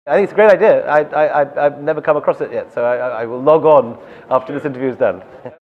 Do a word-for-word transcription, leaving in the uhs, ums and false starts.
I think it's a great idea. I, I, I've never come across it yet, so I, I will log on after this interview is done.